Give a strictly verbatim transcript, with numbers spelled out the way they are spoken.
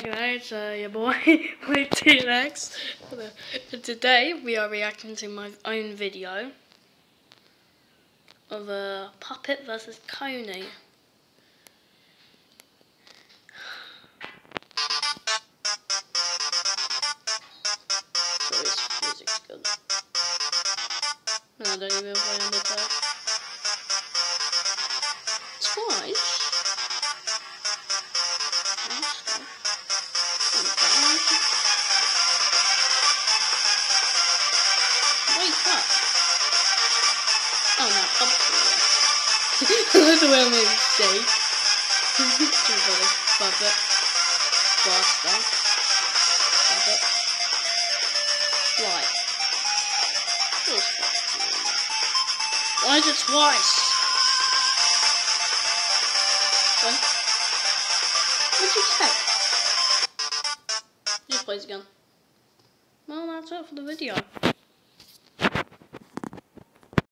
Anyway, it's uh, your boy, my T N X. And today we are reacting to my own video of a puppet versus Coney. So this music's good. No, I don't even play on the top. Twice. Wake up! Oh no, puppet. I like the way I made a mistake. Puppet. Blaster. Puppet. Fly. Why is it twice? What? What'd you say? Just plays again. Well, that's it for the video.